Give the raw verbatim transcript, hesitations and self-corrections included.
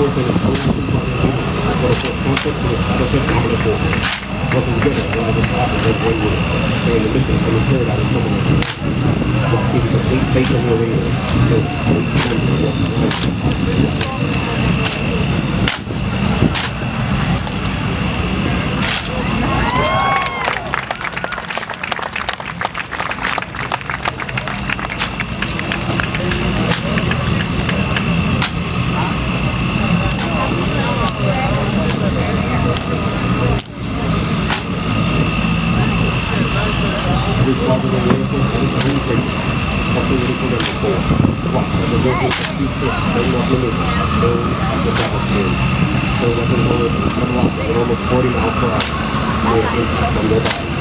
force and it's only two fucking people. But of course, concept to the shadow system and the force. Working together, rather than stopping, they one unit. Saying the mission from the third out of trouble. While keeping complete faith in your radio. No, rather than reinforce any communication, something we put in the core. Watch, and the vehicles that keep hits, turn off limits, those are the battle series. Those weapon loads and unlocked at almost forty miles per hour. May have impact on your body.